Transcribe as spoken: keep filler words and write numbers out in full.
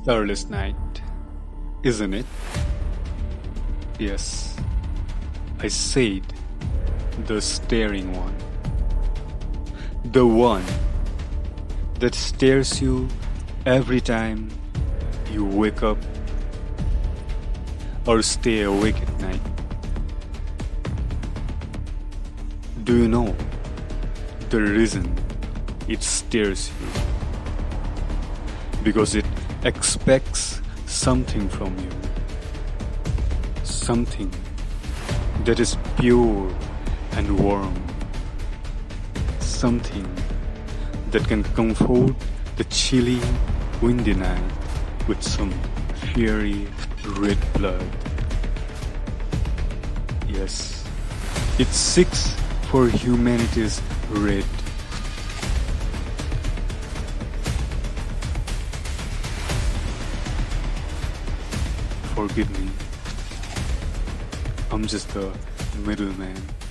Starless night, isn't it? Yes, I said the staring one. The one that stares you every time you wake up or stay awake at night. Do you know the reason it stares you? Because it expects something from you. Something that is pure and warm. Something that can comfort the chilly, windy night with some fiery red blood. Yes, it seeks for humanity's red. Forgive me, I'm just a middleman.